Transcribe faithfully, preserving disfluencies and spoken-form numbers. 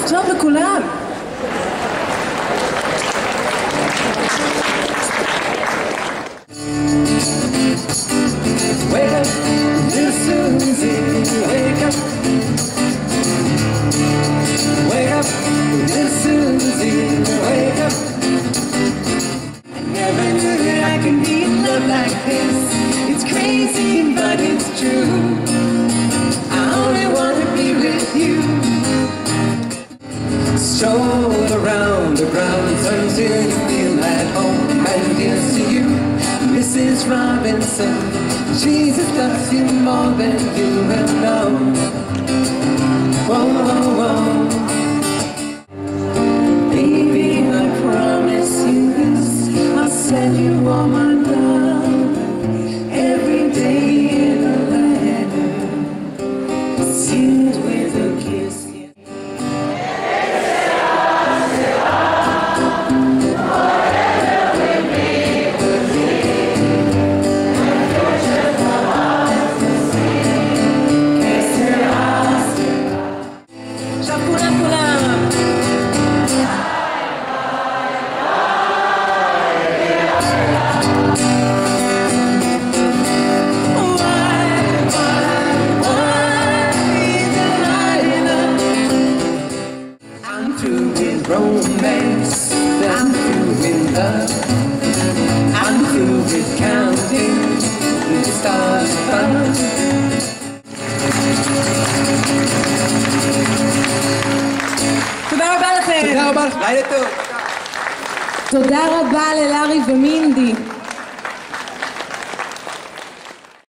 טוב לכולם. Wake up, little Susie, wake up. Wake up, little Susie, wake up. I never knew that I could need love like this. It's crazy, but it's true. I only want to be with you. Stroll around the grounds until you feel at home. And here's to you, Missus Robinson. Jesus loves you more than you will know. Whoa, whoa, whoa. Baby, I promise you this. I'll send you all my love every day in a letter, sealed with a kiss. תודה רבה לכם. תודה רבה ללארי ומינדי.